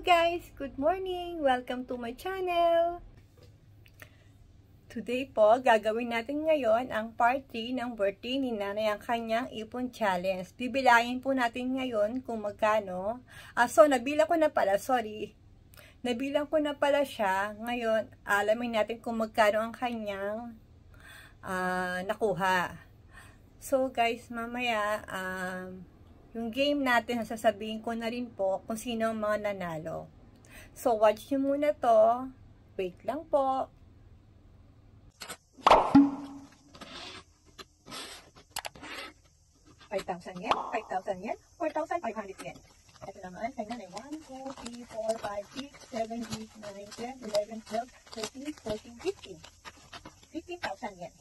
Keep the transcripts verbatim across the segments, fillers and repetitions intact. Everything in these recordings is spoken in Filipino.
guys! Good morning! Welcome to my channel! Today po, gagawin natin ngayon ang part three ng birthday ni Nanay ang kanyang ipon challenge. Bibilangin po natin ngayon kung magkano. Ah, so, nabilang ko na pala, sorry. Nabilang ko na pala siya. Ngayon, alamin natin kung magkano ang kanyang ah, nakuha. So, guys, mamaya, um, yung game natin, sasabihin ko na rin po kung sino ang mga nanalo. So, watch nyo muna to. Wait lang po. five thousand yen, five thousand yen, four thousand five hundred yen. Ito naman, kaya na one, two, three, four, five, six, seven, eight, nine, ten, eleven, twelve, thirteen, fourteen, fifteen. fifteen thousand yen.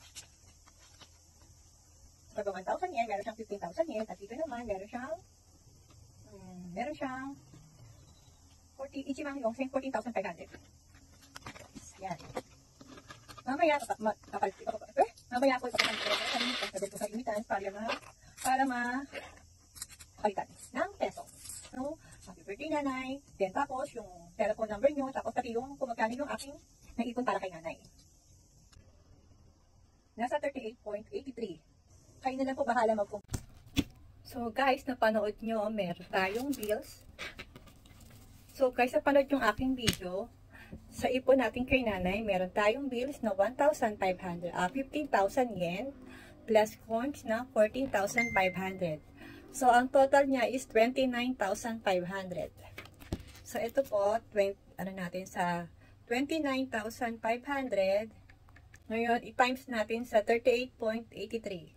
Pag one thousand yen, meron siyang fifteen thousand yen. At dito naman, meron siyang, um, meron siyang forty, ichimang yung fourteen thousand five hundred. Yan. Mamaya, kapalit ko, eh, mamaya ako ipapakita ko sa sabi ko sa imitan para ma, para ma, palitan ng peso. So, happy birthday nanay. Then tapos, yung telephone number nyo, tapos pati yung kung magkano yung aking naipon para kay nanay. Nasa thirty-eight point eight three. Kayo na lang po bahala mag- So guys, napanood nyo, meron tayong bills. So guys, napanood yung aking video. Sa ipon natin kay nanay, meron tayong bills na one thousand five hundred, uh, fifteen thousand yen, plus coins na fourteen thousand five hundred. So ang total niya is twenty-nine thousand five hundred. So ito po, twenty, ano natin sa twenty-nine thousand five hundred. Ngayon, i-times natin sa thirty-eight point eight three.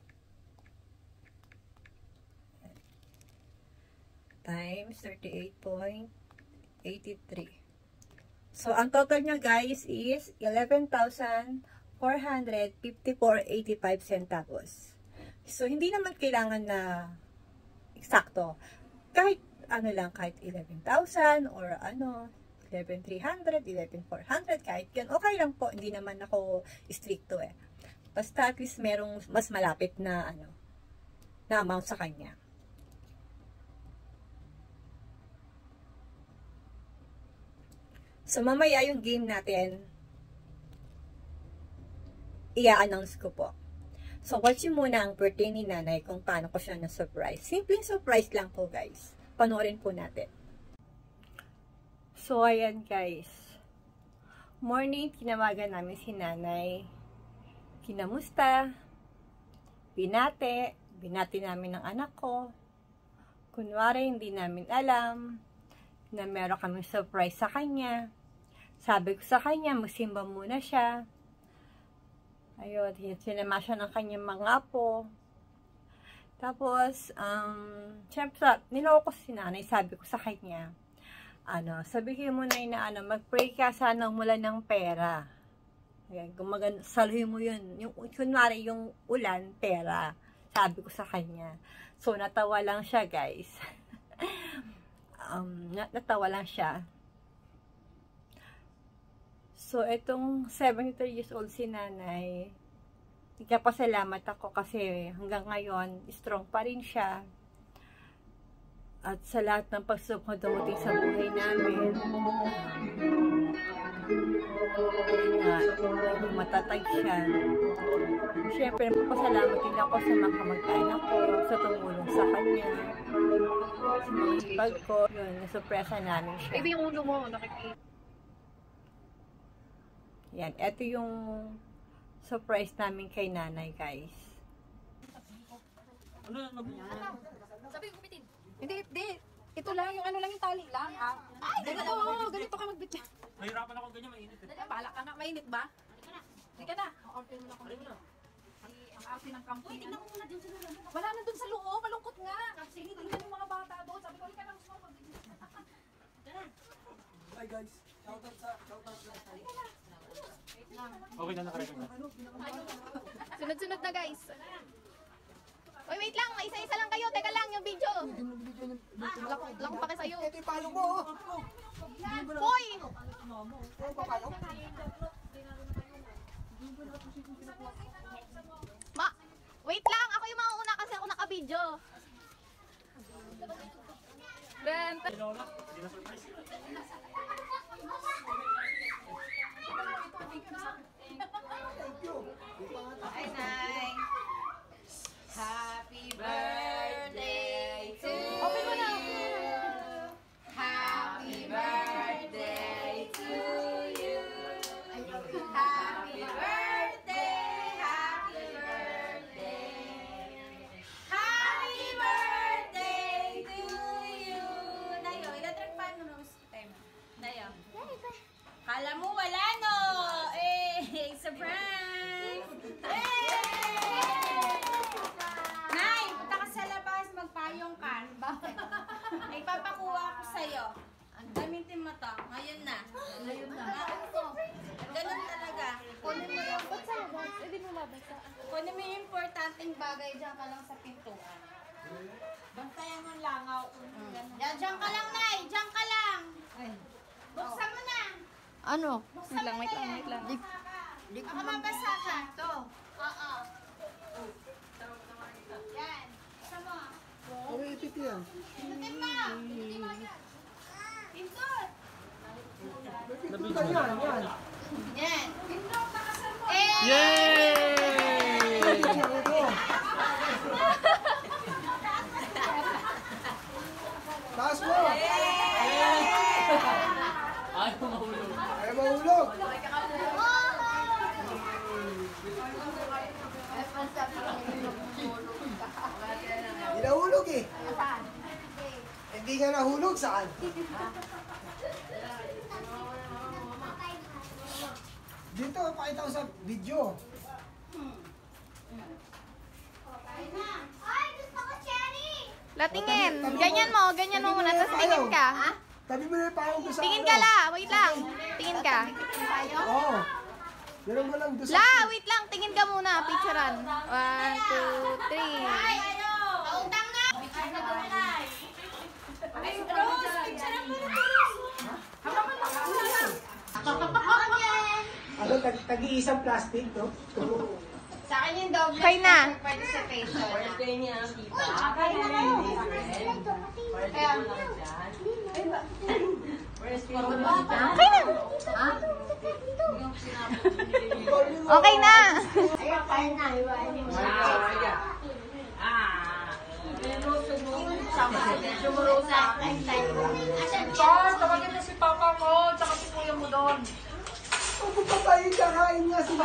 Times thirty-eight point eight three. So, ang total niya guys is eleven thousand four hundred fifty-four point eight five centavos. So, hindi naman kailangan na eksakto. Kahit ano lang, kahit eleven thousand or ano, eleven thousand three hundred, eleven thousand four hundred, kahit yan. Okay lang po, hindi naman ako stricto eh. Basta at least merong mas malapit na ano, na amount sa kanya. So, mamaya yung game natin, i-announce ko po. So, watch nyo muna ang birthday ni nanay kung paano ko siya na-surprise. Simpleng surprise lang po, guys. Panoorin po natin. So, ayan, guys. Morning, tinawagan namin si nanay. Kinamusta? Binate. Binati namin ng anak ko. Kunwari, hindi namin alam na meron kaming surprise sa kanya. Sabi ko sa kanya, magsimba muna siya. Ayun, sinama siya ng kanyang mga apo. Tapos, um, syempre, niloko ko si nanay, sabi ko sa kanya, ano, sabihin mo na yun na, ano, mag-pray ka sana mula ng pera. Ayan, gumagan, saluhin mo yun. Yung, kunwari, yung ulan, pera. Sabi ko sa kanya. So, natawa lang siya, guys. um, natawa lang siya. So, itong seventy-three years old si nanay, nagpapasalamat ako kasi hanggang ngayon, strong pa rin siya. At sa lahat ng pagsubok na dumating sa buhay namin, na matatag siya. Siyempre, nagpapasalamat din ako sa mga kamag-anak ko, sa tumulong sa kanya, sa mga hibag ko. Yun, nasupresa namin siya. Ito yung ulo mo, nakikita. Yan, ito yung surprise namin kay nanay, guys. Ano? Sabi ko bitin. Hindi, hindi. Ito lang, yung ano lang yung tali lang. Ah. Ay, ganito, oh, ganito ka magbitya. Mahirapan ako ganyan, mainit. Eh. Balak ka nga, mainit ba? Hindi ka na. Order mo na kung dito. Ang arte ng camping. Uy, tingnan mo muna dun sa loob. Wala na dun sa loob, malungkot nga. Kasi tingnan yung mga bata doon. Sabi ko, hindi ka lang gusto magbitya. Hi guys, shoutout sa, shoutout sa tayo. Okay na, nakarecord na. Sunod-sunod na guys. Uy, wait lang. Isa-isa lang kayo. Teka lang yung video. Lang pa kayo sa'yo. Ito yung palo mo. Hoy! Ma, wait lang. Ako yung mauuna kasi ako naka-video. Ben, Hi, Nay. Happy birthday to you. Happy birthday to you. Happy birthday, happy birthday. Happy birthday to you. Dayo, ilatrak pa ano nung time. Dayo. Kala mo wala no. Eh, surprise. Eh! Nay, punta ka sa labas, magpayong ka. Bakit? Ay, papakuha ko sa'yo. Gamitin mo to. Ngayon na. Ngayon na. Ganun talaga. Kunin mo yung... Ba't sa labas? Eh, di mo mabasa. Kunin mo yung importanteng bagay. Diyan ka lang sa pintuan. Bantayan mo langaw. Diyan, diyan ka lang, Nay. Diyan ka lang. Buksan mo na. ano? Buksan mo na yan. Baka mabasa ka. To. Oo. Yan. Buksan mo. Okay, ito yan. Pindutin mo. Pindutin mo agad. Pindut. Ito yan, yan. Yan. Pindut. Nakasan mo. Eh! Yay! Taas mo! Ayaw mahulog. Ayaw mahulog. Hindi nahulog eh. Hindi nga nahulog, saan? Dito, pakita ko sa video. Latingin. Ganyan mo, ganyan mo muna. Tapos tingin ka. Tabi mo na yung pangong ko sa Tingin ano. ka la. Wait lang. Tingin ka. Oo. Ganun mo lang doon sa... La, wait lang. Tingin ka muna. Picturean. One, two, three. Pautang na. Picture na doon na. Ay, Rose, picture mo na, Rose. Ano, tag- tag-iisang plastic, no? Sa akin yung doble Okay na. participation. Birthday niya, tita. Okay na kayo. Birthday mo lang dyan. Birthday mo lang dyan. Okay na. Yung sinabot mo nililiw. Okay na. Ayun, kain na. Ah, pero sumuro sa akin. Asan Boss, tawagin mo si papa mo, tsaka si kuya mo doon. Ang pagpapayong kakain nga sila.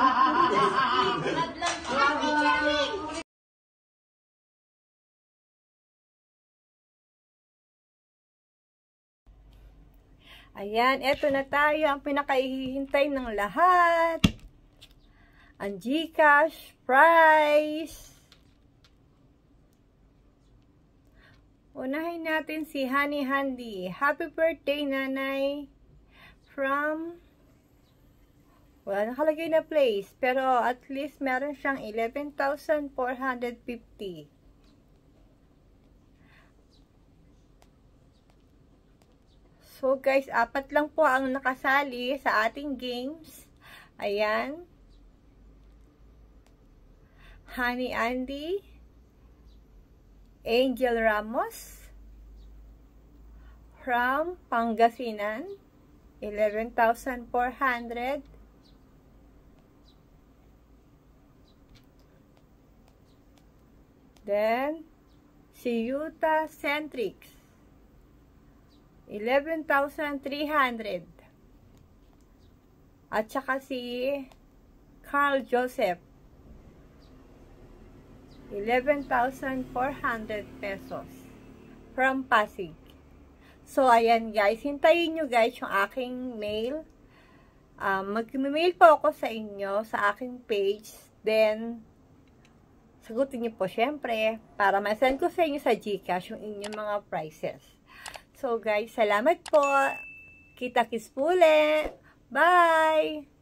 Ayan, eto na tayo. Ang pinakaihihintay ng lahat. Ang GCash prize. Unahin natin si Honey Handy. Happy birthday, nanay. From, wala nakalagay na place, pero at least meron siyang eleven thousand four hundred fifty. So guys, apat lang po ang nakasali sa ating games. Ayan. Honey Andy, Angel Ramos, from Pangasinan, eleven thousand four hundred. Then, si Yuta Centrix, eleven thousand three hundred. At saka si Carl Joseph, eleven thousand four hundred pesos from Pasig. So, ayan guys. Hintayin nyo guys yung aking mail. Um, Mag-mail po ako sa inyo sa aking page. Then, sagutin nyo po syempre para ma-send ko sa inyo sa GCash yung inyong mga prices. So guys, salamat po. Kita-kits po ulit. Bye!